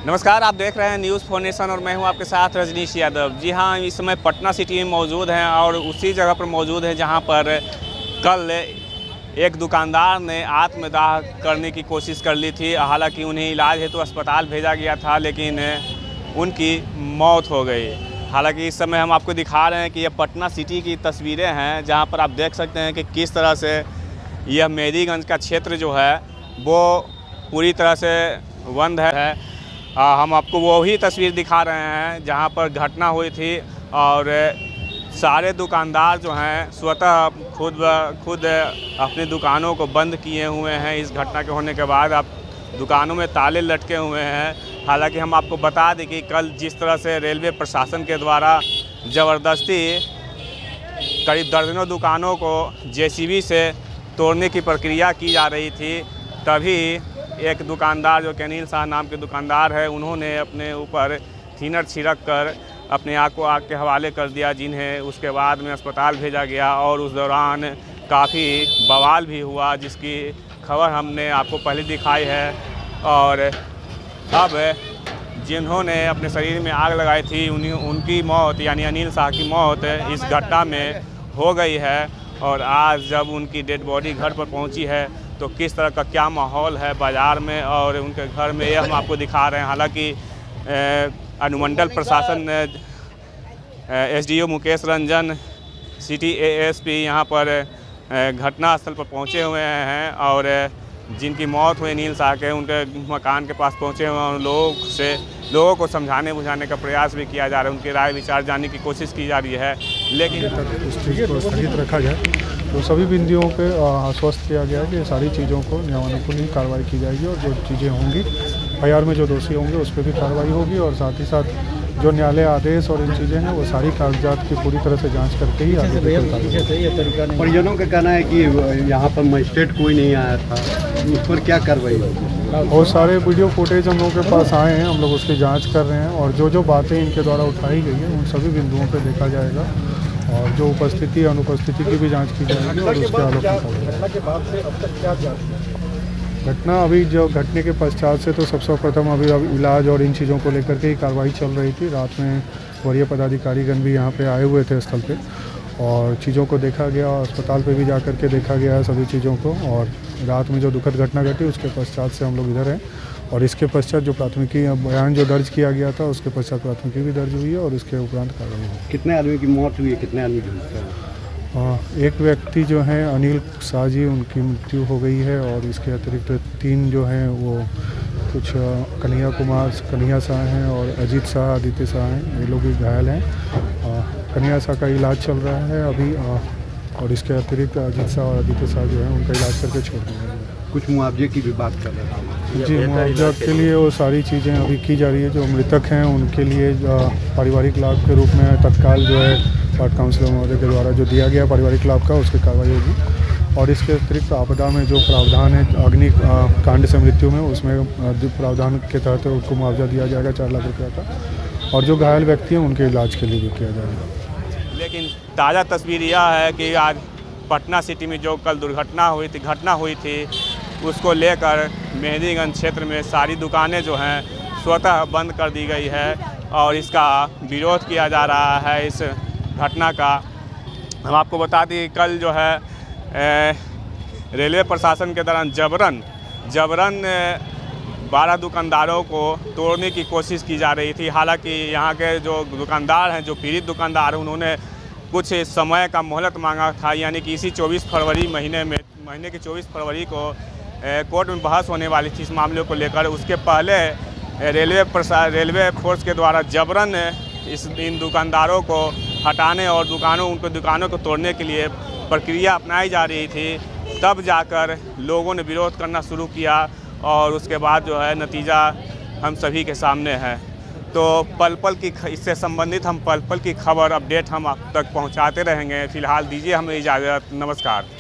नमस्कार, आप देख रहे हैं न्यूज़ फोनेशन और मैं हूं आपके साथ रजनीश यादव। जी हां, इस समय पटना सिटी में मौजूद हैं और उसी जगह पर मौजूद है जहां पर कल एक दुकानदार ने आत्मदाह करने की कोशिश कर ली थी। हालांकि उन्हें इलाज हेतु अस्पताल भेजा गया था, लेकिन उनकी मौत हो गई। हालांकि इस समय हम आपको दिखा रहे हैं कि यह पटना सिटी की तस्वीरें हैं, जहाँ पर आप देख सकते हैं कि किस तरह से यह मेहदीगंज का क्षेत्र जो है वो पूरी तरह से बंद है। हम आपको वही तस्वीर दिखा रहे हैं जहां पर घटना हुई थी और सारे दुकानदार जो हैं स्वतः खुद अपनी दुकानों को बंद किए हुए हैं। इस घटना के होने के बाद अब दुकानों में ताले लटके हुए हैं। हालांकि हम आपको बता दें कि कल जिस तरह से रेलवे प्रशासन के द्वारा ज़बरदस्ती करीब दर्जनों दुकानों को जेसीबी से तोड़ने की प्रक्रिया की जा रही थी, तभी एक दुकानदार जो कि अनिल शाह नाम के दुकानदार है, उन्होंने अपने ऊपर थिनर छिड़क कर अपने आग को आग के हवाले कर दिया, जिन्हें उसके बाद में अस्पताल भेजा गया। और उस दौरान काफ़ी बवाल भी हुआ, जिसकी खबर हमने आपको पहले दिखाई है। और अब जिन्होंने अपने शरीर में आग लगाई थी उनकी मौत यानी अनिल शाह की मौत इस घटना में हो गई है। और आज जब उनकी डेड बॉडी घर पर पहुंची है तो किस तरह का क्या माहौल है बाज़ार में और उनके घर में, ये हम आपको दिखा रहे हैं। हालांकि अनुमंडल प्रशासन SDO Mukesh Ranjan, city ASP यहाँ पर घटनास्थल पर पहुँचे हुए हैं और जिनकी मौत हुई अनिल शाह के, उनके मकान के पास पहुँचे हुए हैं। लोगों को समझाने बुझाने का प्रयास भी किया जा रहा है, उनकी राय विचार जानने की कोशिश की जा रही है। लेकिन इस चीज़ को स्थगित रखा जाए तो सभी बिंदुओं पे आश्वस्त किया गया है कि सारी चीज़ों को नियमानुकूल ही कार्रवाई की जाएगी और जो चीज़ें होंगी एफआईआर में जो दोषी होंगे उस पर भी कार्रवाई होगी। और साथ ही साथ जो न्यायालय आदेश और इन चीज़ें हैं वो सारी कागजात की पूरी तरह से जांच करके ही आगे। परिजनों का कहना है कि यहाँ पर मजिस्ट्रेट कोई नहीं आया था, उस पर क्या कार्रवाई होगी? और सारे वीडियो फुटेज हम लोग के पास आए हैं, हम लोग उसकी जांच कर रहे हैं और जो बातें इनके द्वारा उठाई गई हैं उन सभी बिंदुओं पर देखा जाएगा और जो उपस्थिति अनुपस्थिति की भी जांच की जाएगी और उसके आलोक घटना अभी जो घटने के पश्चात से तो सबसे प्रथम अभी इलाज और इन चीज़ों को लेकर के ही कार्रवाई चल रही थी। रात में वरीय पदाधिकारीगण भी यहाँ पे आए हुए थे स्थल पे और चीज़ों को देखा गया और अस्पताल पे भी जा कर के देखा गया है सभी चीज़ों को। और रात में जो दुखद घटना घटी उसके पश्चात से हम लोग इधर हैं और इसके पश्चात जो प्राथमिकी बयान जो दर्ज किया गया था उसके पश्चात प्राथमिकी भी दर्ज हुई है और इसके उपरांत कार्रवाई हुई। कितने आदमी की मौत हुई है, कितने आदमी की? एक व्यक्ति जो हैं अनिल शाह जी, उनकी मृत्यु हो गई है और इसके अतिरिक्त 3 जो हैं वो कुछ कन्हैया शाह हैं और अजीत शाह, आदित्य शाह हैं, ये लोग भी घायल हैं। कन्हैया शाह का इलाज चल रहा है अभी और इसके अतिरिक्त अजीत शाह और आदित्य शाह जो हैं उनका इलाज करके छोड़ दिया गया। कुछ मुआवजे की भी बात कर रहे हैं जी, मुआवजा के लिए वो सारी चीज़ें अभी की जा रही है। जो मृतक हैं उनके लिए पारिवारिक लाभ के रूप में तत्काल जो है वार्ड काउंसिलर महोदय के द्वारा जो दिया गया पारिवारिक लाभ का, उसकी कार्रवाई होगी। और इसके अतिरिक्त आपदा में जो प्रावधान है अग्नि कांड से मृत्यु में, उसमें प्रावधान के तहत उनको मुआवजा दिया जाएगा 4 लाख रुपये का। और जो घायल व्यक्ति हैं उनके इलाज के लिए भी किया जाएगा। लेकिन ताज़ा तस्वीर यह है कि आज पटना सिटी में जो कल घटना हुई थी उसको लेकर मेहदीगंज क्षेत्र में सारी दुकानें जो हैं स्वतः बंद कर दी गई है और इसका विरोध किया जा रहा है इस घटना का। हम आपको बता दें कल जो है रेलवे प्रशासन के दौरान जबरन 12 दुकानदारों को तोड़ने की कोशिश की जा रही थी। हालांकि यहाँ के जो दुकानदार हैं, जो पीड़ित दुकानदार हैं, उन्होंने कुछ समय का मोहलत मांगा था, यानी कि इसी 24 फरवरी महीने की 24 फरवरी को कोर्ट में बहस होने वाली थी इस मामले को लेकर। उसके पहले रेलवे फोर्स के द्वारा जबरन इन दुकानदारों को हटाने और उनके दुकानों को तोड़ने के लिए प्रक्रिया अपनाई जा रही थी। तब जाकर लोगों ने विरोध करना शुरू किया और उसके बाद जो है नतीजा हम सभी के सामने है। तो इससे संबंधित हम पल पल की खबर अपडेट हम आप तक पहुंचाते रहेंगे। फ़िलहाल दीजिए हमें इजाज़त। नमस्कार।